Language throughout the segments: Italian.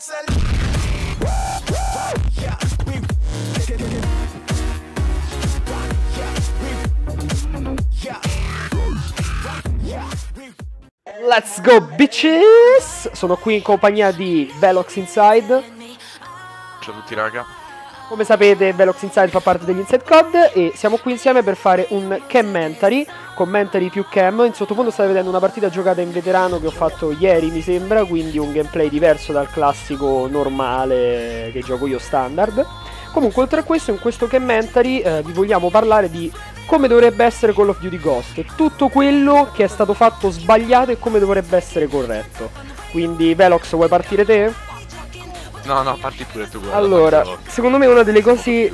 Let's go bitches! Sono qui in compagnia di Velox Inside. Ciao a tutti raga. Come sapete Velox Inside fa parte degli Inside Code e siamo qui insieme per fare un commentary più cam. In sottofondo state vedendo una partita giocata in veterano che ho fatto ieri mi sembra, quindi un gameplay diverso dal classico normale che gioco io standard. Comunque oltre a questo, in questo commentary vi vogliamo parlare di come dovrebbe essere Call of Duty Ghost, tutto quello che è stato fatto sbagliato e come dovrebbe essere corretto. Quindi Velox, vuoi partire te? No, parti pure tu. Allora, secondo me una delle cose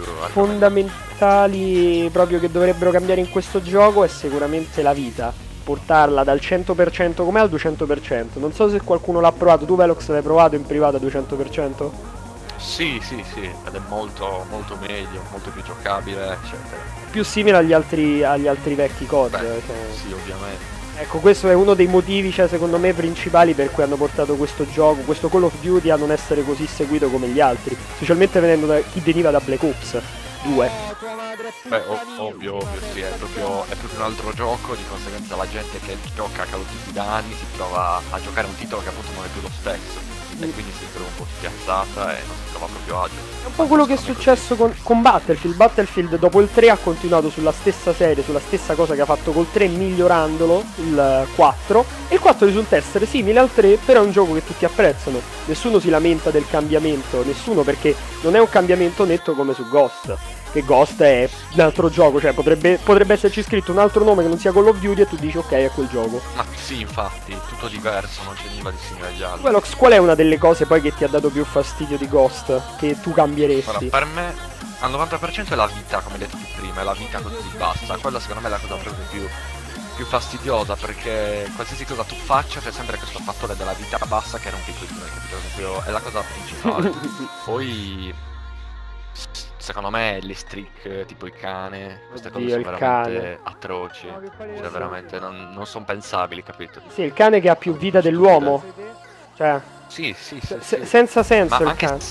fondamentali proprio che dovrebbero cambiare in questo gioco è sicuramente la vita. Portarla dal 100% com'è al 200%. Non so se qualcuno l'ha provato. Tu Velox l'hai provato in privato al 200%? Sì, ed è molto meglio, molto più giocabile, eccetera. Più simile agli altri vecchi COD. Sì, ovviamente. Ecco, questo è uno dei motivi, secondo me, principali per cui hanno portato questo gioco, questo Call of Duty a non essere così seguito come gli altri, specialmente venendo da chi veniva da Black Ops 2. Beh, ovvio, sì, è proprio un altro gioco, di conseguenza la gente che gioca a Call of Duty da anni si trova a giocare un titolo che appunto non è più lo stesso. E quindi si trova un po' spiazzata e non si trova proprio agio. È un po' quello che è successo con Battlefield. Battlefield dopo il 3 ha continuato sulla stessa serie, sulla stessa cosa che ha fatto col 3, migliorandolo, il 4. E il 4 risulta essere simile al 3, però è un gioco che tutti apprezzano. Nessuno si lamenta del cambiamento, nessuno, perché non è un cambiamento netto come su Ghost. Che Ghost è un altro gioco, cioè potrebbe esserci scritto un altro nome che non sia Call of Duty e tu dici ok, è quel gioco. Ma sì, infatti, tutto diverso, non c'è nulla di simile agli altri. Velox, qual è una delle cose poi che ti ha dato più fastidio di Ghost, che tu cambieresti? Allora, per me al 90% è la vita, come detto prima, è la vita così bassa. Quella secondo me è la cosa proprio più fastidiosa, perché qualsiasi cosa tu faccia c'è sempre questo fattore della vita bassa che rompe i coglioni, capito? Proprio è la cosa principale. Poi secondo me le streak, tipo il cane, queste cose sono veramente atroci. Cioè veramente non sono pensabili, capito? Sì, il cane che ha più vita dell'uomo. Cioè sì. Senza senso ma il cane.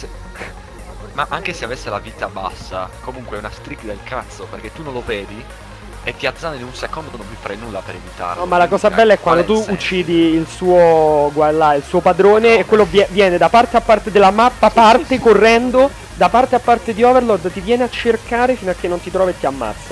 Ma anche se avesse la vita bassa, comunque è una streak del cazzo, perché tu non lo vedi e ti azzana in un secondo, non puoi fare nulla per evitarlo. No, ma la cosa bella è quando tu uccidi il suo, guarda là, il suo padrone, e quello viene da parte a parte della mappa, parte correndo da parte a parte di Overlord, ti viene a cercare fino a che non ti trova e ti ammazza.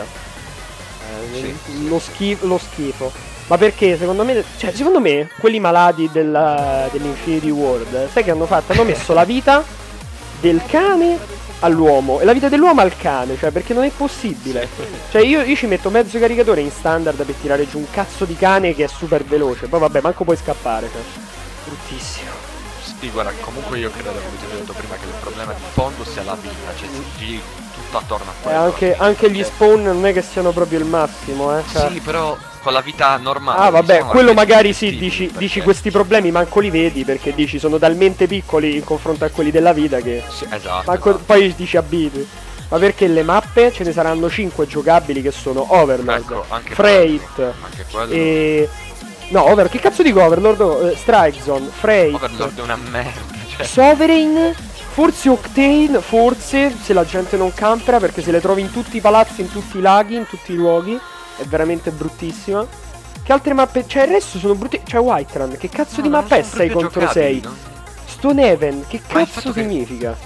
Lo schifo. Ma perché secondo me quelli malati dell'Infinity World, sai che hanno fatto? Hanno messo la vita del cane all'uomo e la vita dell'uomo al cane, cioè perché non è possibile. Cioè io ci metto mezzo caricatore in standard per tirare giù un cazzo di cane che è super veloce, poi vabbè, manco puoi scappare, cioè. Bruttissimo. Sì, guarda, comunque io credo, come ti ho detto prima, che il problema di fondo sia la vita, cioè si giri tutto attorno a quello. Anche gli spawn non è che siano proprio il massimo, cioè. Sì, però con la vita normale. Ah vabbè, quello magari sì, dici questi problemi manco li vedi, perché dici sono talmente piccoli in confronto a quelli della vita che sì, esatto. Poi dici abitui. Ma perché le mappe ce ne saranno 5 giocabili che sono Overlord, Freight e... No, che cazzo dico Overlord? Strike Zone, Freight, Overlord è una merda, cioè. Sovereign, forse Octane, forse, se la gente non campera, perché se le trovi in tutti i palazzi, in tutti i laghi, in tutti i luoghi. È veramente bruttissima. Che altre mappe? Cioè il resto sono brutti. Cioè Whiterun, che cazzo di mappa è 6 contro 6? No? Stonehaven, che cazzo significa?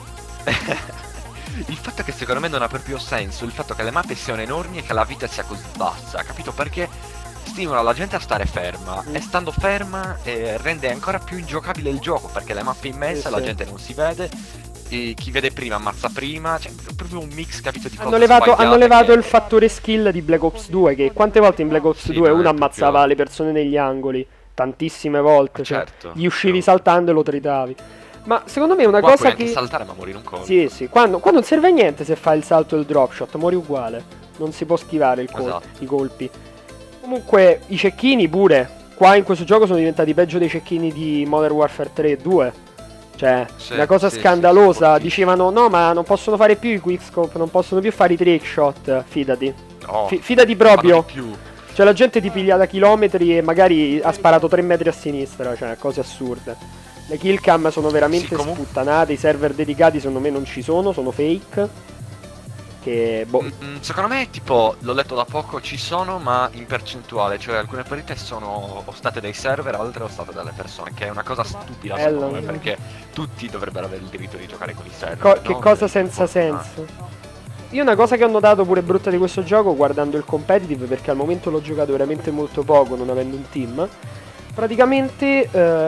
Il fatto che secondo me non ha proprio senso, il fatto che le mappe siano enormi e che la vita sia così bassa, capito? Perché stimola la gente a stare ferma e stando ferma rende ancora più ingiocabile il gioco, perché le mappe immense la gente non si vede e chi vede prima ammazza prima, cioè è proprio un mix, capito, di cose hanno levato il fattore skill di Black Ops 2, che quante volte in Black Ops 2 uno ammazzava le persone negli angoli, tantissime volte, cioè gli uscivi saltando e lo tritavi. Ma secondo me è una cosa puoi che... anche saltare ma morire un colpo. Sì, quando non serve a niente se fai il salto e il drop shot, muori uguale, non si può schivare i colpi. Comunque i cecchini pure, qua in questo gioco sono diventati peggio dei cecchini di Modern Warfare 3 e 2. Cioè, una cosa scandalosa, dicevano no ma non possono fare più i quickscope, non possono più fare i trick shot, fidati. No, fidati proprio. Cioè la gente ti piglia da chilometri e magari ha sparato 3 metri a sinistra, cioè cose assurde. Le kill cam sono veramente Sì, sputtanate, i server dedicati secondo me non ci sono fake. Che boh. Secondo me, tipo, l'ho letto da poco, ci sono, ma in percentuale, cioè alcune partite sono o state dei server, altre o state dalle persone, che è una cosa stupida secondo me, perché tutti dovrebbero avere il diritto di giocare con i server. Che cosa senza senso. Io una cosa che ho notato pure brutta di questo gioco, guardando il competitive, perché al momento l'ho giocato veramente molto poco, non avendo un team, praticamente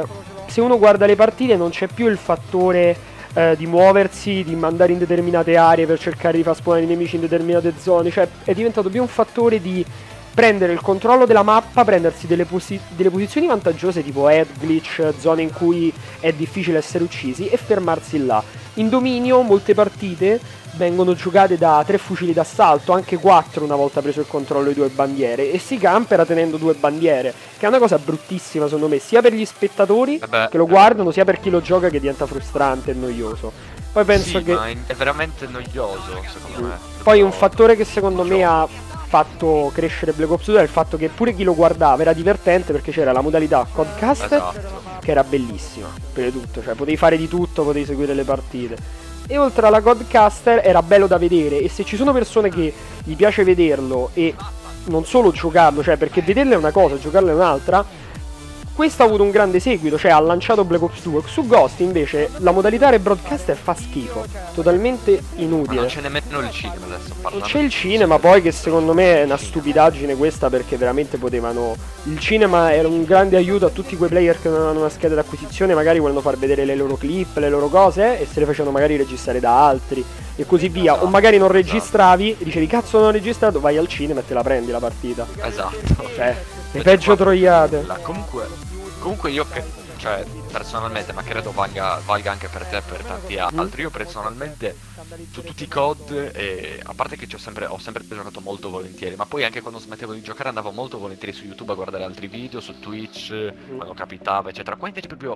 se uno guarda le partite non c'è più il fattore di muoversi, di mandare in determinate aree per cercare di far spawnare i nemici in determinate zone, cioè è diventato più un fattore di prendere il controllo della mappa, prendersi delle posizioni vantaggiose tipo head glitch, zone in cui è difficile essere uccisi e fermarsi là. In dominio molte partite vengono giocate da 3 fucili d'assalto, anche 4 una volta preso il controllo di 2 bandiere, e si campera tenendo 2 bandiere, che è una cosa bruttissima secondo me, sia per gli spettatori che lo guardano, sia per chi lo gioca, che diventa frustrante e noioso. Poi penso sì, che ma è veramente noioso secondo me. Poi un fattore che secondo me ha fatto crescere Black Ops 2 è il fatto che pure chi lo guardava era divertente, perché c'era la modalità Codcaster, che era bellissima per tutto, cioè potevi fare di tutto, potevi seguire le partite. E oltre alla Codcaster era bello da vedere, e se ci sono persone che gli piace vederlo e non solo giocarlo, cioè perché vederlo è una cosa, giocarlo è un'altra, questo ha avuto un grande seguito, cioè ha lanciato Black Ops 2. Su Ghost invece la modalità rebroadcaster fa schifo, totalmente inutile. Ma non c'è nemmeno il cinema adesso. Non c'è il cinema, poi, che secondo me è una stupidaggine questa, perché veramente potevano... Il cinema era un grande aiuto a tutti quei player che non avevano una scheda d'acquisizione, magari volevano far vedere le loro clip, le loro cose, e se le facevano magari registrare da altri e così via. O magari non registravi e dicevi cazzo non ho registrato, vai al cinema e te la prendi la partita. Esatto. Cioè, le peggio troiate. Comunque io cioè personalmente, ma credo valga anche per te e per tanti altri, io personalmente su tutti i COD, a parte che ho sempre giocato molto volentieri, ma poi anche quando smettevo di giocare andavo molto volentieri su YouTube a guardare altri video, su Twitch, quando capitava eccetera. Qua invece proprio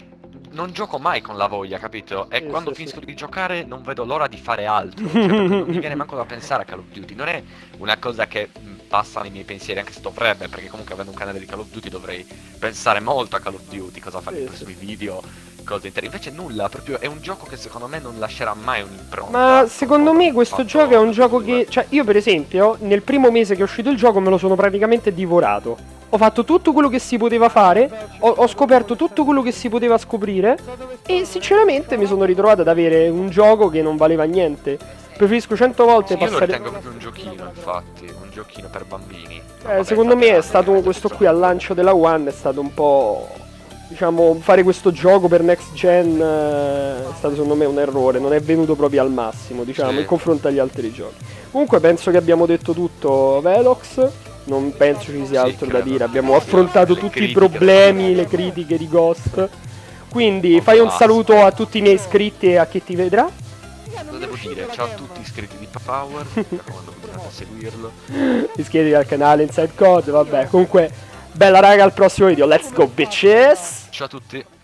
non gioco mai con la voglia, capito? E quando finisco di giocare non vedo l'ora di fare altro, cioè, non mi viene manco da pensare a Call of Duty. Non è una cosa che passa nei miei pensieri, anche se dovrebbe, perché comunque avendo un canale di Call of Duty dovrei pensare molto a Call of Duty, cosa fare nei prossimi video, cose interne. Invece nulla, proprio è un gioco che secondo me non lascerà mai un'impronta. Ma secondo me questo gioco è un gioco che... Cioè io per esempio nel primo mese che è uscito il gioco me lo sono praticamente divorato. Ho fatto tutto quello che si poteva fare, ho scoperto tutto quello che si poteva scoprire, e sinceramente mi sono ritrovato ad avere un gioco che non valeva niente. Preferisco 100 volte sì, passare... Io lo ritengo proprio un giochino, infatti, un giochino per bambini. Secondo me è stato questo qui al lancio della One, è stato un po'... Diciamo, fare questo gioco per next gen è stato secondo me un errore, non è venuto proprio al massimo, diciamo, in confronto agli altri giochi. Comunque penso che abbiamo detto tutto, Velox. Non penso ci sia altro da dire, abbiamo affrontato tutti i problemi, le critiche di Ghost. Quindi fai un saluto a tutti i miei iscritti e a chi ti vedrà. Lo devo dire, ciao a tutti iscritti di Power, quando continuate a seguirlo. Iscrivetevi al canale Inside Code, vabbè, comunque bella raga, al prossimo video, let's go bitches! Ciao a tutti.